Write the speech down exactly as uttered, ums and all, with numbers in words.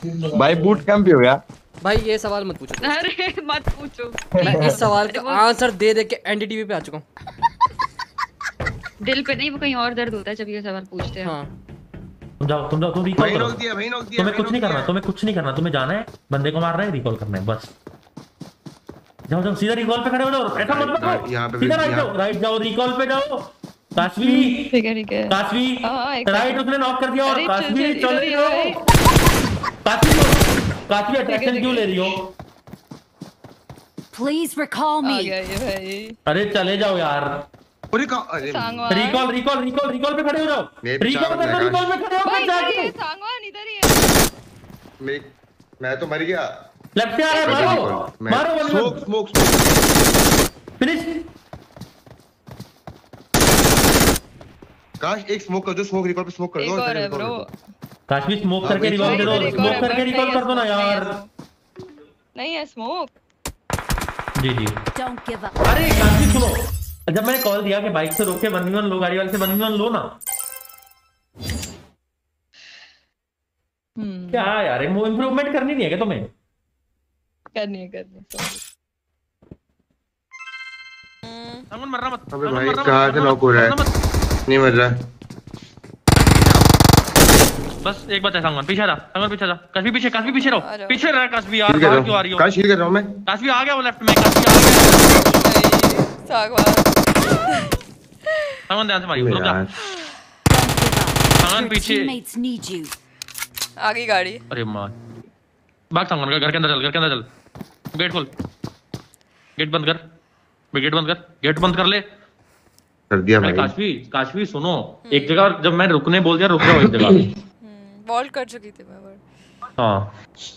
भाई boot camp हो गया भाई ये सवाल मत पूछो। अरे मत पूछो। मैं इस सवाल का आंसर दे दे के एनडीटीवी पे आ चुका हूँ। दिल पे नहीं, वो कहीं और दर्द होता है जब ये सवाल पूछते हैं। हाँ तुम जाओ तुम जाओ तुम रिकॉल करो। दिया, दिया, तुम्हें कुछ नहीं करना, तुम्हें कुछ नहीं करना, तुम्हें जाना है बंदे को मारना है, रिकॉल करना है बस। जाओ जाओ सीधा रिकॉल पे खड़े हो जाओ, ऐसा मत करो, यहाँ पे सीधा राइट जाओ, राइट जाओ, रिकॉल पे जाओ। काशवी ठीक है ठीक है। काशवी राइट उसने नॉक कर दिया। और अरे काशवी चल, चले इधर ही जाओ। है। काशवी काशवी अट्रैक्शन क्यों ले रही हो? Please recall uh me. गया ये भाई। अरे चले जाओ यार। अरे का अरे Sangwan. Recall recall recall recall पे खड़े हो जाओ, मेरे पीछे रिकॉल आ पे गया, रिकॉल पे खड़े हो भाई मत इधर ही जाके। है, सांगवान इधर ही है। मैं मैं तो मर गया। लेफ्ट से आ रहा है, मारो मारो स्मोक स्मोक स्मोक। फिनिश। काश एक स्मोक कर दो, स्मोक रिकॉल पे स्मोक कर एक दो। और है ब्रो। काशवी स्मोक करके हाँ, रिकॉल दे दो, एक और स्मोक है, करके बस रिकॉल नहीं कर दो ना है, यार। नहीं है स्मोक। जी जी। Don't give up. अरे काशवी सुनो, जब मैंने कॉल दिया कि बाइक से रोक के वन वी वन लो, गाड़ी वाले से वन वी वन लो ना। हम्म क्या यार इम्प्रूवमेंट करनी नहीं है क्या तुम्हें? करनी है करनी है। संगन मरना मत। अबे संगन भाई मरना मत, कहाँ से मरना नॉक हो रहा मत, मरना है? नहीं मर रहा। बस एक बात है संगन, पीछे जा संगन, पीछे जा। काशवी पीछे, काशवी पीछे आ रहो, जाओ। पीछे रह काशवी यार, हील कर बाहर रहा क्यों आ रही हूँ, हो? काश हील कर रहा हूँ मैं। काशवी आ गया वो लेफ्ट में, काशवी आ गया। सांगवान। संगन ध्यान से मारियो, रुक जा। यार संगन Your पीछे। teammates need you. आ गई गाड़ी। अरे मार भाग संगन, घर के अंदर चल, घर के अंदर चल। गेट खोल, गेट बंद कर, गेट बंद कर, गेट बंद कर ले। कर दिया अरे भाई। काशवी काशवी सुनो, एक जगह जब मैं रुकने बोल दिया रुक जाओ एक जगह। वॉल्ट कर चुकी थी मैं। हाँ